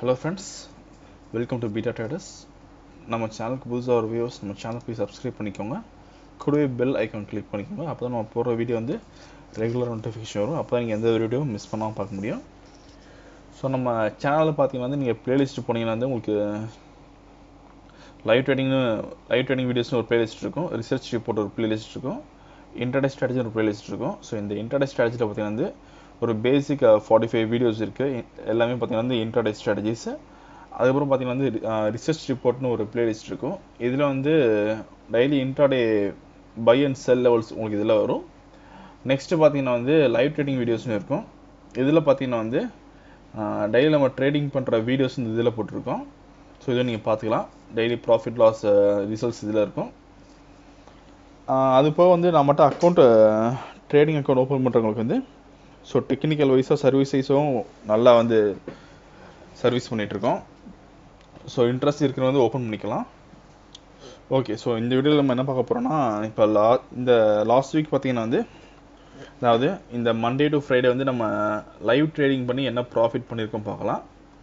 Hello friends, welcome to Beta Traders. நம்ம சேனலுக்கு புதுசாக ஒரு வியூவர்ஸ் நம்ம சேனல் போய் சப்ஸ்கிரைப் பண்ணிக்கோங்க. கூடவே பெல் ஐக்கான் கிளிக் பண்ணிக்கோங்க. அப்போ தான் நம்ம போடுற வீடியோ வந்து ரெகுலர் நோட்டிஃபிகேஷன் வரும். அப்போ தான் நீங்கள் எந்த வீடியோவும் மிஸ் பண்ணாமல் பார்க்க முடியும். ஸோ நம்ம சேனலில் பார்த்தீங்கன்னா வந்து நீங்கள் ப்ளேலிஸ்ட் போனீங்கன்னா வந்து உங்களுக்கு லைவ் ட்ரேடிங் வீடியோஸ்னு ஒரு ப்ளேலிஸ்ட் இருக்கும், ரிசர்ச் ரிப்போர்ட் ஒரு ப்ளேலிஸ்ட் இருக்கும், இன்டர்டே ஸ்ட்ராட்டஜி ஒரு ப்ளேலிஸ்ட் இருக்கும். ஸோ இந்த இன்டர்டே ஸ்ட்ராட்டஜியில் பார்த்தீங்கன்னா வந்து ஒரு பேசிக் 45 வீடியோஸ் இருக்குது. எல்லாமே பார்த்தீங்கன்னா வந்து இன்டர்டே ஸ்ட்ராட்டஜிஸ். அதுக்கப்புறம் பார்த்தீங்கன்னா வந்து ரிசர்ச் ரிப்போர்ட்னு ஒரு பிளேலிஸ்ட் இருக்கும். இதில் வந்து daily intraday buy and sell levels உங்களுக்கு இதில் வரும். நெக்ஸ்ட்டு பார்த்தீங்கன்னா வந்து லைவ் ட்ரேடிங் வீடியோஸ்னு இருக்கும். இதில் பார்த்தீங்கன்னா வந்து டெய்லி நம்ம ட்ரேடிங் பண்ணுற வீடியோஸ் இந்த இதில் போட்டிருக்கோம். ஸோ இதை நீங்கள் பார்த்துக்கலாம். டெய்லி ப்ராஃபிட் லாஸ் ரிசல்ட்ஸ் இதில் இருக்கும். அது போக வந்து நம்மகிட்ட ட்ரேடிங் அக்கௌண்ட் ஓப்பன் பண்ணுறவங்களுக்கு வந்து ஸோ டெக்னிக்கல் வைஸாக சர்வீஸ் வைஸும் நல்லா வந்து சர்வீஸ் பண்ணிகிட்ருக்கோம். ஸோ இன்ட்ரெஸ்ட் இருக்கிறவங்க வந்து ஓப்பன் பண்ணிக்கலாம். ஓகே, ஸோ இந்த வீடியோவில் நம்ம என்ன பார்க்க போகிறோம்னா, இப்போ இந்த லாஸ்ட் வீக் பார்த்தீங்கன்னா வந்து அதாவது இந்த மண்டே டு ஃப்ரைடே வந்து நம்ம லைவ் ட்ரேடிங் பண்ணி என்ன ப்ராஃபிட் பண்ணியிருக்கோம் பார்க்கலாம்.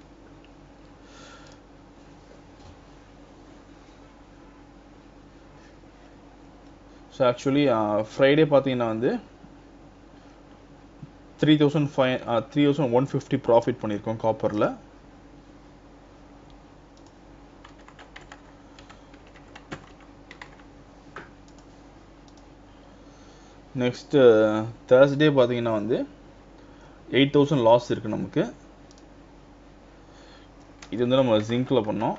ஸோ ஆக்சுவலி ஃப்ரைடே பார்த்தீங்கன்னா வந்து 3150 ப்ராஃபிட் பண்ணியிருக்கோம் காப்பரில். நெக்ஸ்ட்டு தேர்ஸ்டே பார்த்தீங்கன்னா வந்து 8000 லாஸ் இருக்குது நமக்கு. இது வந்து நம்ம ஜிங்கில் பண்ணோம்.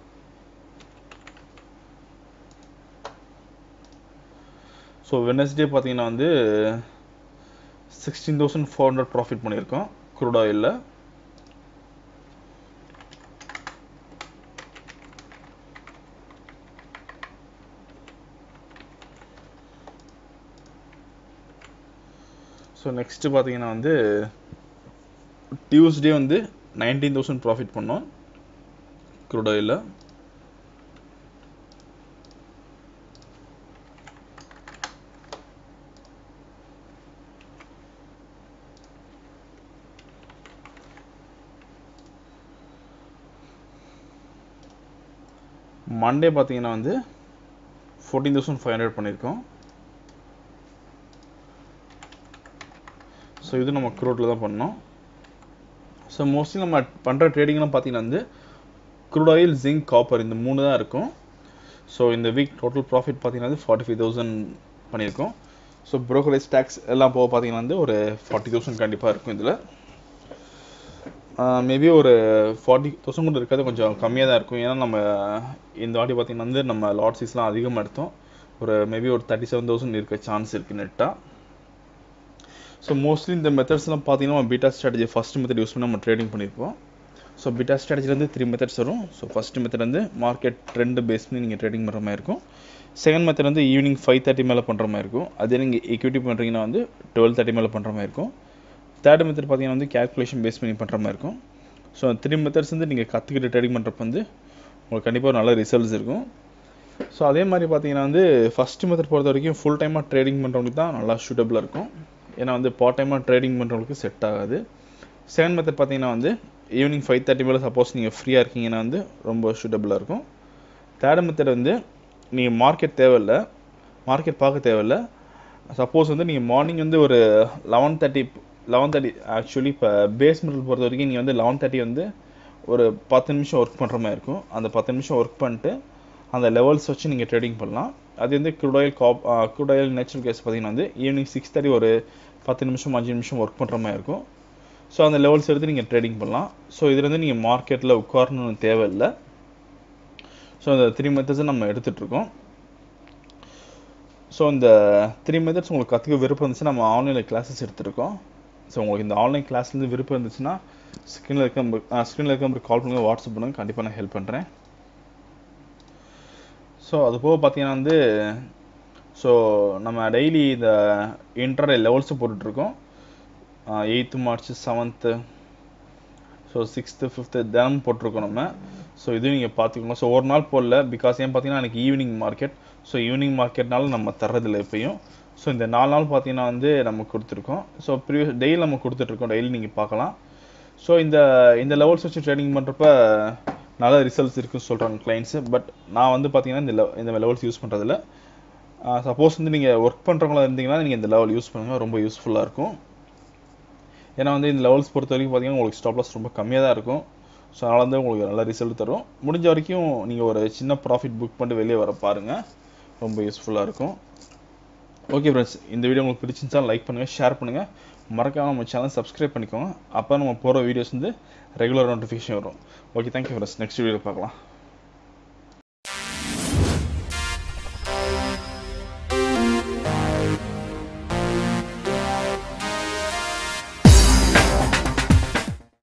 ஸோ வெனஸ்டே பார்த்தீங்கன்னா வந்து 16,400 ப்ராஃபிட் பண்ணியிருக்கோம் க்ரூட் ஆயிலில். ஸோ நெக்ஸ்ட்டு பார்த்தீங்கன்னா வந்து டியூஸ்டே வந்து 19,000 ப்ராஃபிட் பண்ணோம் க்ரூட் ஆயிலில். மண்டே பார்த்தீங்கன்னா வந்து 14,500 பண்ணியிருக்கோம். ஸோ இது நம்ம க்ரூடில் தான் பண்ணோம். ஸோ மோஸ்ட்லி நம்ம பண்ணுற ட்ரேடிங்லாம் பார்த்தீங்கன்னா வந்து க்ரூட் ஆயில், ஜிங்க், காப்பர் இந்த 3 தான் இருக்கும். ஸோ இந்த வீக் டோட்டல் ப்ராஃபிட் பார்த்தீங்கன்னா வந்து 45,000 பண்ணியிருக்கோம். ஸோ ப்ரோக்கரேஜ் டேக்ஸ் எல்லாம் போக பார்த்தீங்கன்னா வந்து ஒரு 40,000 கண்டிப்பாக இருக்கும். இதில் மேபி ஒரு 40,000 கூட இருக்காது, கொஞ்சம் கம்மியாக தான் இருக்கும். ஏன்னா நம்ம இந்த வாட்டி பார்த்தீங்கன்னா வந்து நம்ம லாட் சைஸ்லாம் அதிகமாக எடுத்தோம். ஒரு மேபி ஒரு 37,000 இருக்க சான்ஸ் இருக்குது நெட்டாக. ஸோ மோஸ்ட்லி இந்த மெத்தட்ஸ்லாம் பார்த்தீங்கன்னா நம்ம beta strategy first method use பண்ணி நம்ம ட்ரேடிங் பண்ணியிருப்போம். ஸோ பீட்டா ஸ்ட்ராட்டஜிலேருந்து 3 மெத்தட்ஸ் வரும். ஸோ ஃபஸ்ட் மெத்தட் வந்து மார்க்கெட் ட்ரெண்ட் பேஸ் பண்ணி நீங்கள் ட்ரேடிங் பண்ணுற மாதிரி இருக்கும். செகண்ட் மெத்தட் வந்து ஈவினிங் 5:30 மேலே பண்ணுற மாதிரி இருக்கும். அதே நீங்கள் எக்விட்டி பண்ணுறீங்கன்னா வந்து 12:30 மேலே பண்ணுற மாதிரி இருக்கும். தேர்ட் மெத்தட் பார்த்தீங்கன்னா வந்து கேல்குலேஷன் பேஸ் பண்ணி பண்ணுற மாதிரி இருக்கும். ஸோ 3 மெத்தட்ஸ் வந்து நீங்கள் கற்றுக்கிட்டு ட்ரேடிங் பண்ணுறப்ப வந்து உங்களுக்கு கண்டிப்பாக ஒரு நல்ல ரிசல்ட்ஸ் இருக்கும். ஸோ அதே மாதிரி பார்த்தீங்கன்னா வந்து ஃபஸ்ட் மெத்தட் பொறுத்த வரைக்கும் ஃபுல் டைமாக ட்ரேடிங் பண்ணுறவங்களுக்கு தான் நல்லா சூட்டபுளாக இருக்கும். ஏன்னா வந்து பார்ட் டைமாக ட்ரேடிங் பண்ணுறவங்களுக்கு செட் ஆகாது. செகண்ட் மெத்தட் பார்த்தீங்கன்னா வந்து ஈவினிங் 5:30 மேலே சப்போஸ் நீங்கள் ஃப்ரீயாக இருக்கீங்கன்னா வந்து ரொம்ப சூட்டபுளாக இருக்கும். தேர்ட் மெத்தட் வந்து நீங்கள் மார்க்கெட் பார்க்க தேவையில்லை. சப்போஸ் வந்து நீங்கள் மார்னிங் வந்து ஒரு 11:30 ஆக்சுவலி இப்போ பேஸ் மெட்டல் பொறுத்த வரைக்கும் நீங்கள் வந்து 11:30 வந்து ஒரு 10 நிமிஷம் ஒர்க் பண்ணுற மாதிரி இருக்கும். அந்த 10 நிமிஷம் ஒர்க் பண்ணிட்டு அந்த லெவல்ஸ் வச்சு நீங்கள் ட்ரேடிங் பண்ணலாம். அது வந்து க்ரூட் ஆயில் நேச்சுரல் கேஸ் பார்த்தீங்கன்னா வந்து ஈவினிங் 6:30 ஒரு 10 நிமிஷம் 5 நிமிஷம் ஒர்க் பண்ணுற மாதிரி இருக்கும். ஸோ அந்த லெவல்ஸ் எடுத்து நீங்கள் ட்ரேடிங் பண்ணலாம். ஸோ இதில் வந்து நீங்கள் மார்க்கெட்டில் உட்காரணும்னு தேவையில்லை. ஸோ இந்த 3 மெத்தட்ஸை நம்ம எடுத்துகிட்ருக்கோம். ஸோ இந்த 3 மெத்தட்ஸ் உங்களுக்கு கற்றுக்க விருப்பம் இருந்துச்சுன்னா நம்ம ஆன்லைனில் கிளாஸஸ் எடுத்துருக்கோம். ஸோ உங்களுக்கு இந்த ஆன்லைன் கிளாஸ்லேருந்து விருப்பம் இருந்துச்சுன்னா ஸ்க்ரீனில் இருக்க நம்பருக்கு கால் பண்ணுங்கள், வாட்ஸ்அப் பண்ணுங்கள், கண்டிப்பாக நான் ஹெல்ப் பண்ணுறேன். ஸோ அது போக பார்த்தீங்கன்னா வந்து ஸோ நம்ம டெய்லி இந்த இன்டர்டே லெவல்ஸு போட்டுட்ருக்கோம். 8th March, 7th, so 6th, 5th தினமும் போட்டிருக்கோம் நம்ம. ஸோ இதுவும் நீங்கள் பார்த்துக்கணும். ஸோ ஒரு நாள் போடல, பிகாஸ் ஏன் பார்த்தீங்கன்னா எனக்கு ஈவினிங் மார்க்கெட். ஸோ ஈவினிங் மார்க்கெட்னால நம்ம தர்றதில்லை எப்பயும். ஸோ இந்த 4 நாள் பார்த்தீங்கன்னா வந்து நம்ம கொடுத்துருக்கோம். ஸோ டெய்லி நம்ம கொடுத்துட்ருக்கோம், டெய்லி நீங்கள் பார்க்கலாம். ஸோ இந்த லெவல்ஸ் வச்சு ட்ரேடிங் பண்ணுறப்ப நல்ல ரிசல்ட்ஸ் இருக்குன்னு சொல்கிறாங்க கிளைண்ட்ஸு. பட் நான் வந்து பார்த்தீங்கன்னா இந்த லெவல்ஸ் யூஸ் பண்ணுறதில்ல. சப்போஸ் வந்து நீங்கள் ஒர்க் பண்ணுறவங்களா இருந்தீங்கன்னா நீங்கள் இந்த லெவல் யூஸ் பண்ணுங்கள், ரொம்ப யூஸ்ஃபுல்லாக இருக்கும். ஏன்னா வந்து இந்த லெவல்ஸ் பொறுத்த வரைக்கும் பார்த்தீங்கன்னா உங்களுக்கு ஸ்டாப் லாஸ் ரொம்ப கம்மியாக தான் இருக்கும். ஸோ அதனால வந்து உங்களுக்கு நல்ல ரிசல்ட் தரும். முடிஞ்ச வரைக்கும் நீங்கள் ஒரு சின்ன ப்ராஃபிட் புக் பண்ணிட்டு வெளியே வர பாருங்கள், ரொம்ப யூஸ்ஃபுல்லாக இருக்கும். ஓகே ஃப்ரெண்ட்ஸ், இந்த வீடியோ உங்களுக்கு பிடிச்சிருந்தா லைக் பண்ணுங்கள், ஷேர் பண்ணுங்கள், மறக்காமல் நம்ம சேனல் சப்ஸ்கிரைப் பண்ணிக்கோங்க. அப்போ நம்ம போகிற வீடியோஸ் வந்து ரெகுலர் நோட்டிஃபிகேஷன் வரும். Okay, thank you friends. நெக்ஸ்ட் வீடியோவில் பார்க்கலாம்.